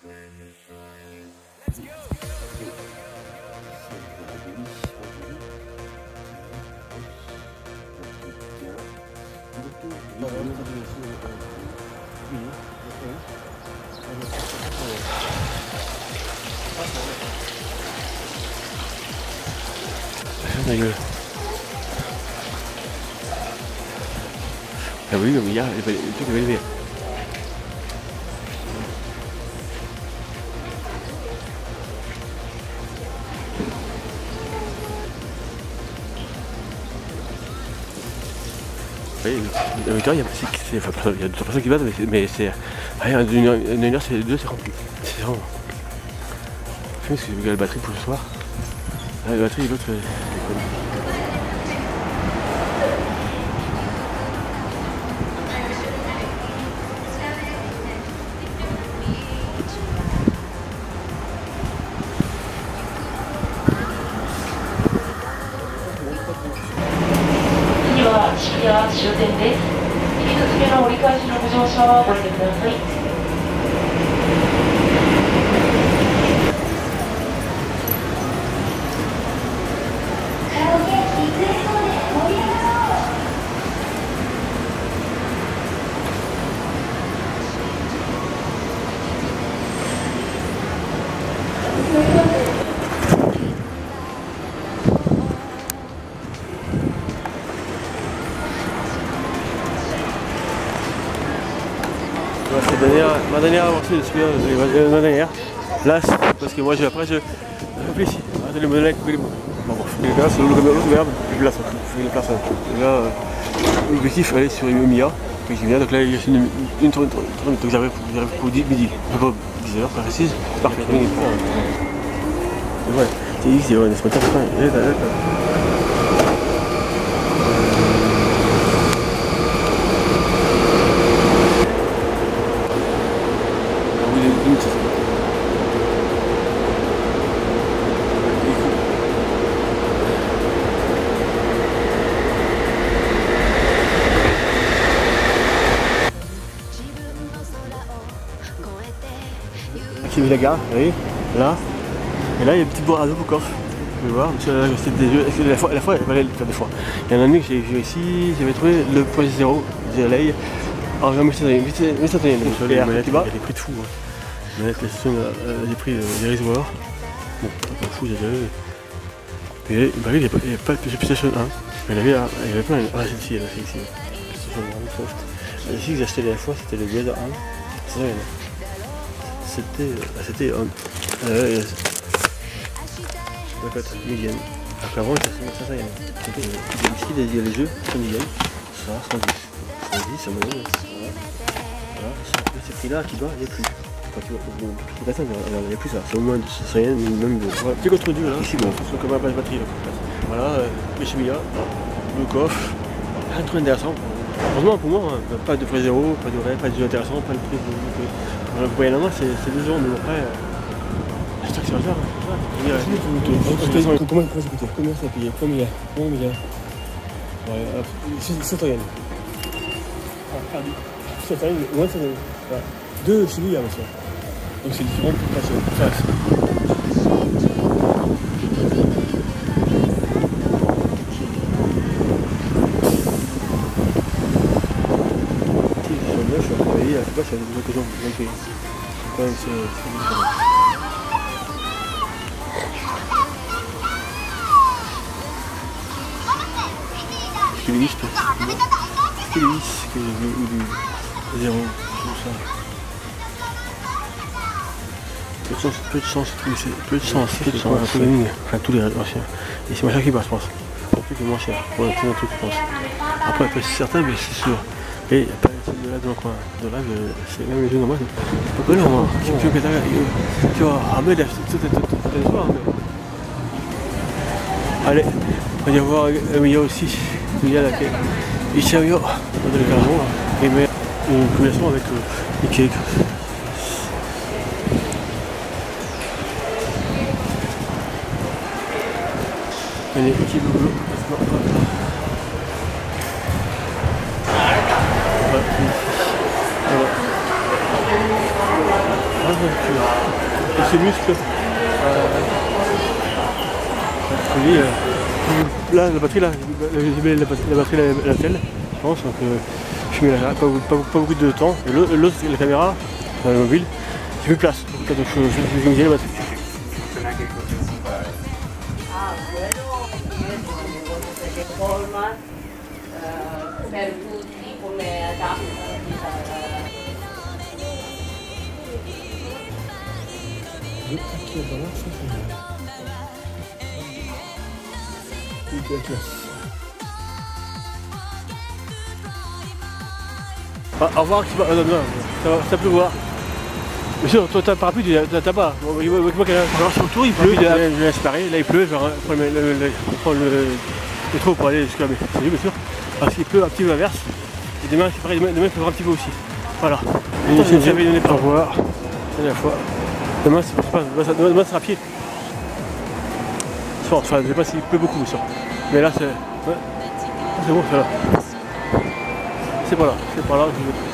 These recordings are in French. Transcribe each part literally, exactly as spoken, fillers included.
Ta gueule. Ah oui, mais il y a le truc est élevé. Oui, il y a il y a deux personnes qui battent, mais c'est. Une heure, c'est deux, c'est rempli. C'est vraiment. Je sais que j'ai la batterie pour ce soir. La batterie et l'autre. 渋谷終点です。引き続きの折り返しのご乗車はご遠慮ください。 Ma dernière avancée de celui-là, euh, ma dernière, là, parce que moi je, après je réfléchis, attendez le modèle, couper les mots. Bon, bon, les gars, c'est l'autre verbe, je place, je place. Là, euh, l'objectif, aller sur Mia, puis j'y viens, donc là il y a une, une tournée, donc j'arrive pour midi, pas dix heures, précise, c'est parfait. Ouais, c'est easy, ouais, c'est pas très bien. J'ai mis la gare, vous voyez, là, et là il y a une petite boîte à dos pour coffre. Vous pouvez voir, c'est des jeux, la fois, la fois, voilà, deux fois. Il y en a un que j'ai vu ici, j'avais trouvé le point zéro de L A en mille sept cents. Il y a des prix de fou. Hein. La station a des prix des réservoirs. Bon, pas fou, j'ai déjà vu. Puis bah, il n'y avait pas de PlayStation un, mais il y avait, il y avait plein. Ah, c'est ici, c'est ici. PlayStation un, Soft. Ici que j'ai acheté la fois, c'était le Blazer un. C'est ça, c'était c'était euh, euh, millième. Après avant c'était cinq cents yens. Ici il y a les jeux, cent dix yens, ça, cent dix. cent dix, c'est moyen. Voilà, ce prix-là qui doit, il n'y a plus. Enfin, tu vois, il n'y a plus ça, c'est au moins cent yens, même de. Voilà, petit contre-dur là, ici bon, c'est comme un passe batterie là. Voilà, les chemias, le coffre, un truc intéressant. Heureusement pour moi, hein, pas de frais zéro, pas de rêve, pas de jeu intéressant, pas de prix de. Vous voyez la main, c'est deux euros, mais après, j'espère que c'est retard. Comment ça coûte? Combien ça a payé? Combien? Combien? sept yens. sept yens, moins sept yens. Deux chez lui, monsieur. Donc c'est différent pour passer. Je suis travaillé, je sais pas si il y a des occasions de montrer. Quand même, c'est différent. Skillis, Skillis, ou du zéro, tout ça. Peu de sens, peu de sens, peu de sens, peu de sens, enfin tous les anciens. Et c'est moins cher qui passe, je pense. C'est un truc moins cher, pour un truc, je pense. Après, c'est certain, mais c'est sûr. Et il n'y a pas de là dans le coin. De là, c'est même les jeux normaux. C'est pas connu, moi. Tu vois, Ahmed, tout est soir. Allez, on va y avoir Mia aussi. Mia, là, ici, Mia, dans le carton, et met une combinaison avec les cakes. Allez, petit boulot. et ses muscles. Euh, oui, euh, là, la batterie, là, j'ai mis la, la batterie la, la telle, je pense, donc euh, je mets là, pas, pas, pas beaucoup de temps. Et l'autre, la caméra, la mobile, j'ai plus de place. Donc je vais utiliser la batterie. Ah, au revoir, tu vas, euh, non, non, ça, va, ça peut voir. Bien sûr, toi t'as un parapluie, t'as pas. Bon, moi, quand sur le tour, il pleut, je vais séparer, là il pleut, je vais prendre le, le, le, le métro pour aller jusqu'à mes salut, bien sûr. Parce qu'il pleut un petit peu l'inverse. Et demain, c'est pareil, demain, demain il pleuvra un petit peu aussi. Voilà. Et je j'avais donné pour voir la dernière fois. Demain, c'est pas, demain, demain, ça sera à pied. Enfin, je sais pas s'il pleut beaucoup, bien sûr. Mais là, c'est. Ouais. C'est bon, c'est là. C'est pas là, c'est pas là.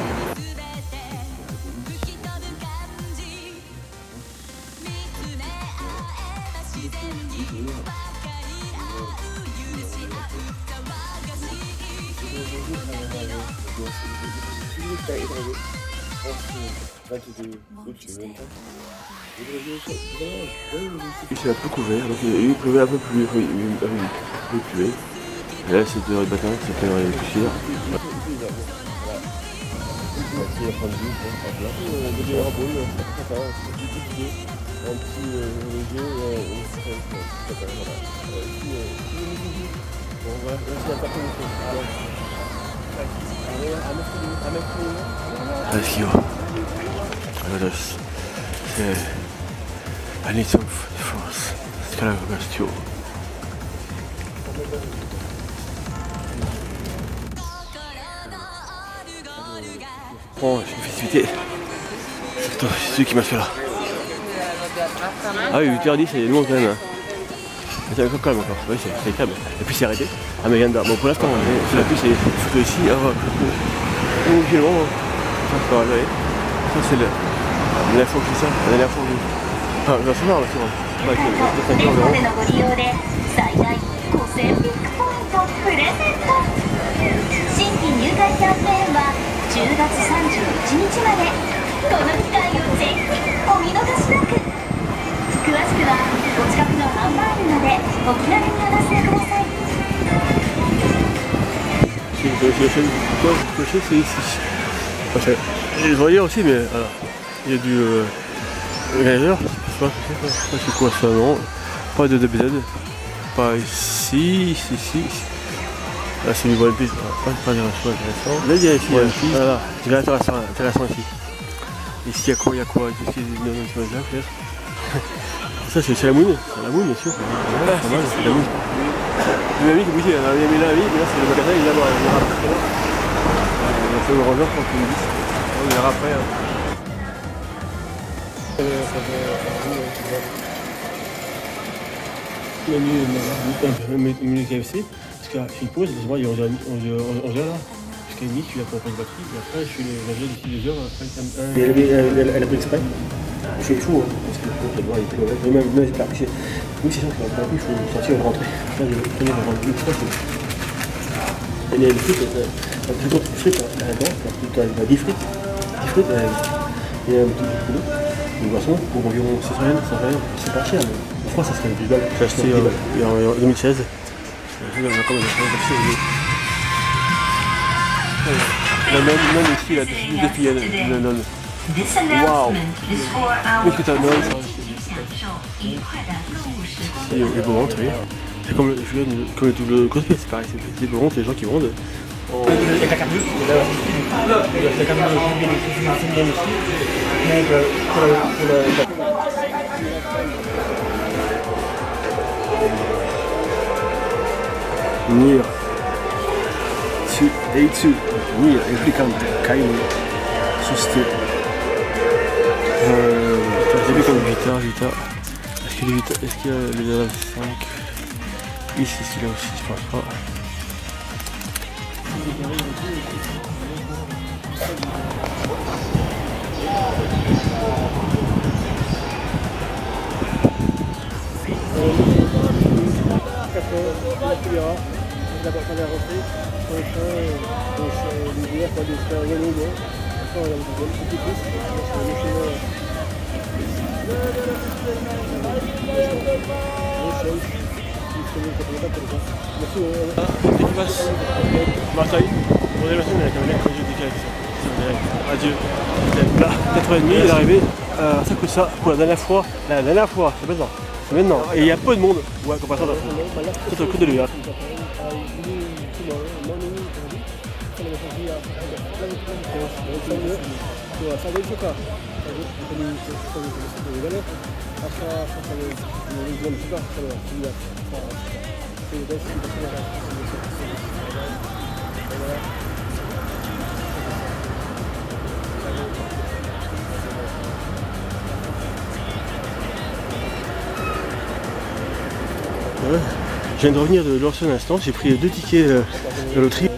C'est un peu couvert, donc il pleuvait un peu plus, oui, il pleuvait. Et là c'est deux heures du matin, c'est plein de poussière. Let's go. Adesso se all'inizio di forza scala la questione. Bon, c'est une festivité. C'est celui qui m'a fait là. Ah oui, huit heures dix, c'est long quand même. Hein. C'est encore calme encore. Oui, c'est calme. La pluie s'est arrêtée. Ah mais Yanda. Bon pour l'instant, la pluie c'est photo ici. Ah ouais. Donc finalement, ça va aller. Ça c'est le. La dernière fois que j'ai ça, la dernière fois que j'ai. Ah, je vais faire là, c'est bon. Ouais, avec le cinq heures le clocher c'est ici. Enfin, je vais dire aussi, mais voilà. Il y a du euh, gageur, je sais pas, je sais pas c'est quoi ça, non. Pas de D B Z. Pas ici, ici, ici. Là c'est du One Piece, pas pas intéressant. Là il y a ici, One Piece. Voilà, c'est intéressant, intéressant ici. Ici il y a quoi, il y a quoi, ici il y a là peut-être. Ça c'est la moune, c'est la moune bien sûr. Voilà, c'est mal, c'est la moune. Le ami qui bougeait, il a mis là, mais là c'est le magasin, il est là-bas, il ira après. On a fait le rangeur pour qu'il me dise. On ira après. Il a mis une minute K F C, parce qu'il y a une pause, il y a onze heures là. Jusqu'à midi, je suis là pour prendre la batterie, et après je suis les d'ici deux heures. Après, elle, elle, elle, elle a pris exprès. Je fais chaud, hein, parce que le doigt est plus mauvais. Même, même c'est pas appliqué. Oui, c'est sûr qu'il va il faut sortir et rentrer. Là, je vais tenir à rentrer. Et les frites, t'as plus d'autres frites là-dedans, t'as dix frites. dix frites, et un petit peu d'eau. Une boisson pour environ six cents yens, c'est pas cher, mais en France, ça serait dix balles. J'ai acheté en deux mille seize. J'ai acheté comme la même ici, là, des filles, la nonne. Waouh! Qu'est-ce que t'as de il est beau ventre, oui. C'est comme le, comme le cosplay, c'est pareil, c'est des beaux ventres, les gens qui vendent. Avec la carte bleue, la carte bleue, c'est bien ici. Mais pour la. Nier. Eitsu. Nier, Replicante, Kainu. Susté. Euh, j'ai vu comme Vita, Vita. Est-ce qu'il y a Vita, est-ce qu'il y a le level cinq? Ici, c'est là aussi, je pense pas. la caméra, d'abord pas la rentrée, pour les fins, les joueurs, pas des frères Renault, non. Après, on a un petit peu plus, c'est le chemin. Marseille, on est la semaine avec un mec, je dis adieu. Là, quatre heures trente, il est arrivé, euh, ça coûte ça pour la dernière fois. La dernière fois, c'est maintenant. C'est maintenant. Et il y a peu de monde. Ouais, comparaison à la c'est un coup de lui. Hein. Ouais. Je viens de revenir de l'ancien instant, j'ai pris deux tickets euh, de loterie.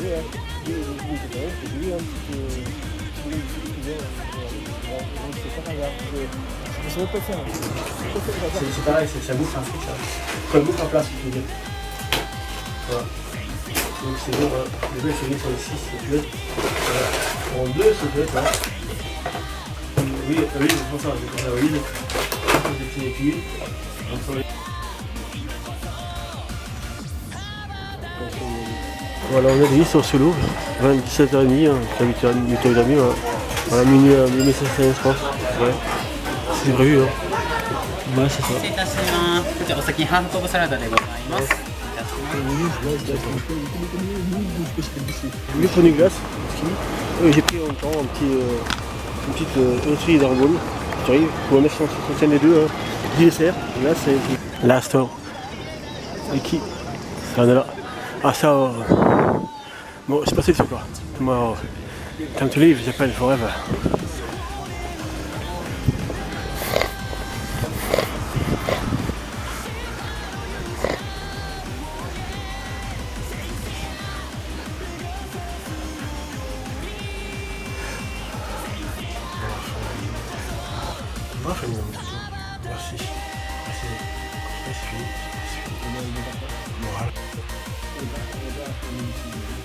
C'est pareil, ça bouffe un fric ça. Ça bouffe en place, je veux dire. Voilà. Donc c'est bon, hein. Les deux sont mis sur les six, si tu veux. Voilà. En deux, si tu veux, voilà. Oui, oui, c'est pour ça, je vais prendre la valise. J'ai pris les pieds. Voilà, on est sur Solo, vingt-sept heures trente, hein, huit heures trente, hein. Voilà, minuit, euh, minuit cinq je pense. Ouais. C'est prévu, hein. Ouais, c'est ça. Lui, prenez une glace. Oui, j'ai pris en même temps un petit, euh, une petite euh, loterie d'Arbonne qui arrive pour neuf cent soixante les deux, hein. dix desserts. Là, c'est la store. Et qui ça en est là. Ah, ça. Euh... Bon, c'est passé, c'est quoi. Moi, time to leave, j'appelle forever. Merci. Merci. C'est fini. C'est fini. Moral.